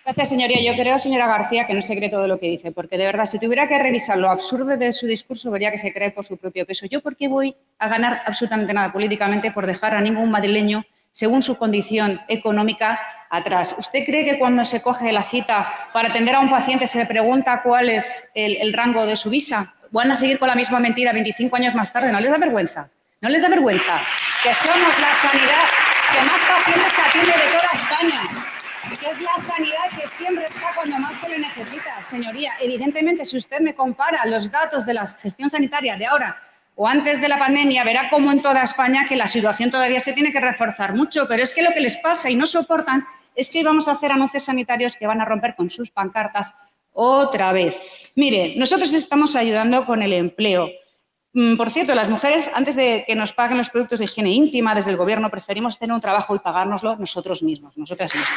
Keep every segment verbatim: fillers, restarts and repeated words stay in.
Gracias, señoría. Yo creo, señora García, que no se cree todo lo que dice, porque de verdad, si tuviera que revisar lo absurdo de su discurso, vería que se cree por su propio peso. ¿Yo por qué voy a ganar absolutamente nada políticamente por dejar a ningún madrileño, según su condición económica, atrás? ¿Usted cree que cuando se coge la cita para atender a un paciente se le pregunta cuál es el, el rango de su visa? ¿Van a seguir con la misma mentira veinticinco años más tarde? ¿No les da vergüenza? ¿No les da vergüenza? Que somos la sanidad que más pacientes se atiende de toda España. Que es la sanidad que siempre está cuando más se le necesita, señoría. Evidentemente, si usted me compara los datos de la gestión sanitaria de ahora o antes de la pandemia, verá cómo en toda España que la situación todavía se tiene que reforzar mucho, pero es que lo que les pasa y no soportan es que hoy vamos a hacer anuncios sanitarios que van a romper con sus pancartas otra vez. Mire, nosotros estamos ayudando con el empleo. Por cierto, las mujeres, antes de que nos paguen los productos de higiene íntima desde el Gobierno, preferimos tener un trabajo y pagárnoslo nosotros mismos, nosotras mismas.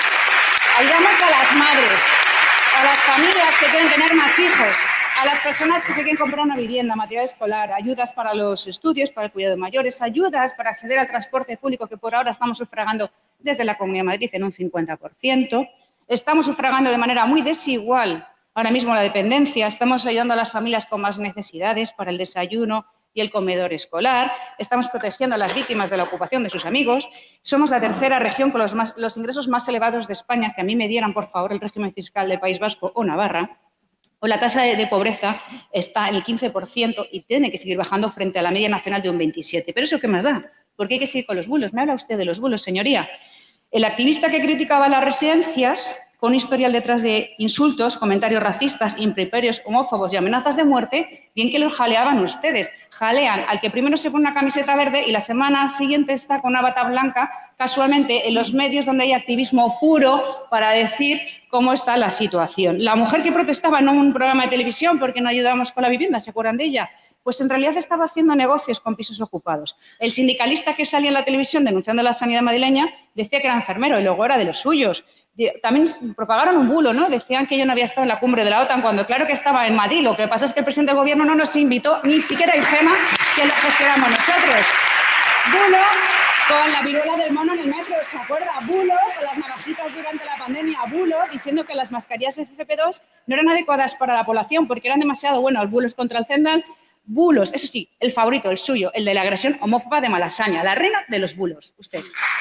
Ayudamos a las madres, a las familias que quieren tener más hijos, a las personas que se quieren comprar una vivienda, material escolar, ayudas para los estudios, para el cuidado de mayores, ayudas para acceder al transporte público, que por ahora estamos sufragando desde la Comunidad de Madrid en un cincuenta por ciento. Estamos sufragando de manera muy desigual ahora mismo la dependencia, estamos ayudando a las familias con más necesidades para el desayuno y el comedor escolar, estamos protegiendo a las víctimas de la ocupación de sus amigos, somos la tercera región con los, más, los ingresos más elevados de España, que a mí me dieran, por favor, el régimen fiscal del País Vasco o Navarra, o la tasa de, de pobreza está en el quince por ciento y tiene que seguir bajando frente a la media nacional de un veintisiete por ciento. Pero ¿eso qué más da? ¿Por qué hay que seguir con los bulos? Me habla usted de los bulos, señoría. El activista que criticaba las residencias, con un historial detrás de insultos, comentarios racistas, improperios, homófobos y amenazas de muerte, bien que los jaleaban ustedes. Jalean al que primero se pone una camiseta verde y la semana siguiente está con una bata blanca, casualmente en los medios donde hay activismo puro para decir cómo está la situación. La mujer que protestaba en un programa de televisión porque no ayudábamos con la vivienda, ¿se acuerdan de ella? Pues en realidad estaba haciendo negocios con pisos ocupados. El sindicalista que salía en la televisión denunciando la sanidad madrileña decía que era enfermero y luego era de los suyos. También propagaron un bulo, ¿no? Decían que yo no había estado en la cumbre de la OTAN cuando claro que estaba en Madrid. Lo que pasa es que el presidente del Gobierno no nos invitó, ni siquiera a IFEMA, que lo gestionamos nosotros. Bulo con la viruela del mono en el metro, ¿se acuerda? Bulo con las navajitas durante la pandemia. Bulo diciendo que las mascarillas F F P dos no eran adecuadas para la población porque eran demasiado, bueno, el bulo es contra el Zendal. Bulos, eso sí, el favorito, el suyo, el de la agresión homófoba de Malasaña, la reina de los bulos, usted.